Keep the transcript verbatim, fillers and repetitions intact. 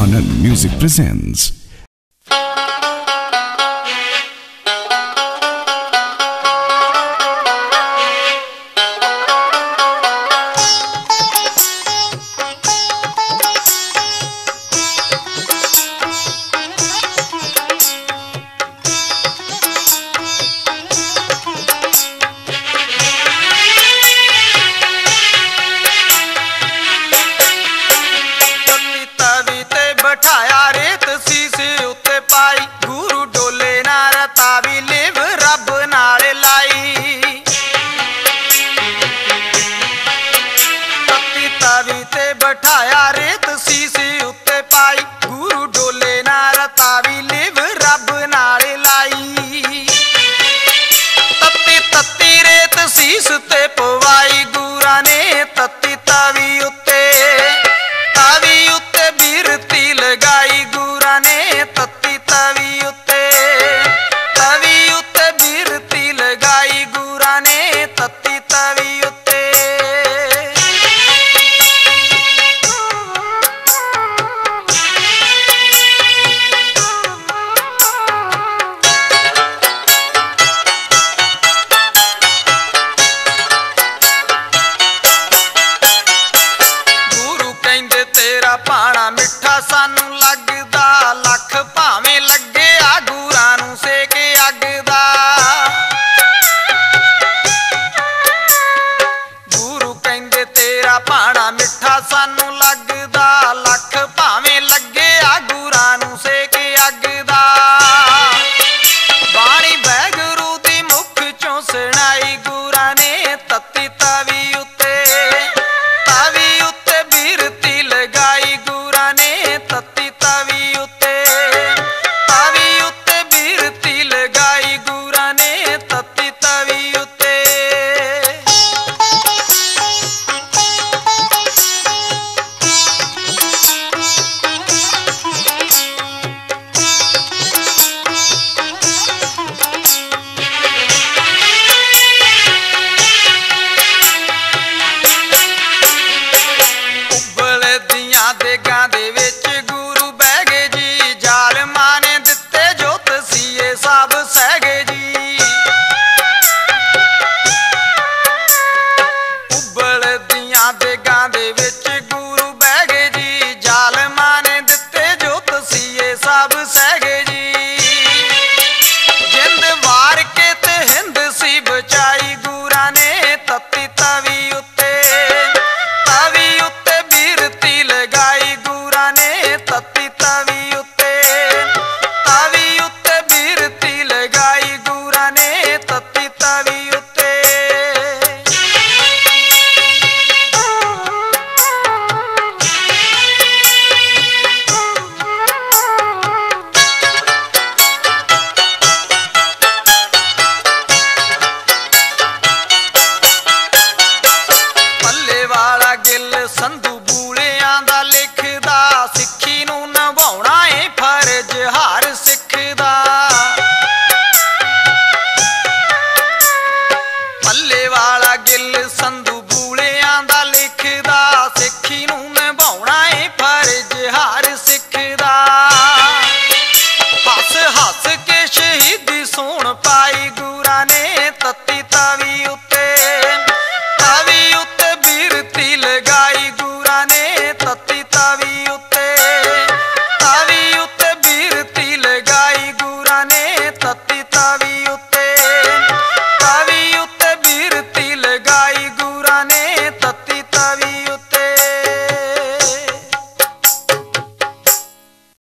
Anand Music presents. बिठाया रेत सीसे उत्ते पाई गुरु डोले ना रतावी लिव रब नाल लाई तत्ती तवी ते बिठाया रेत सीसे उत्ते पाई गुरु डोले ना रतावी लिव रब नाल लाई तत्ती तत्ती रेत सीस ते पवाई गुरा ने तत्ती तवी उत्ते तवी उत्ते बिरती लगाई गुरा ने तत्ती तवी उत्ते तवी उत्ते बिरती लगाई गुरा ने तत्ती तवी उत्ते गुरु कहंदे तेरा पाना मिठा सानू लगदा लख भावें लगे आ गुरा नू सेक अग दा गुरु कहंदे तेरा पाना मिठा सानू लगदा लख भावें लगे आ गुरा नू सेक अग दा बाणी वैगुरू दी मुख चों सुनाई गुरा ने तत्ती तवी उत्ते तवी उत्ते बिरती लगाई गुरा ने तत्ती तवी उत्ते तवी उत्ते बिरती लगाई गुरा ने तत्ती तवी उत्ते उबल दियां देगां दे विच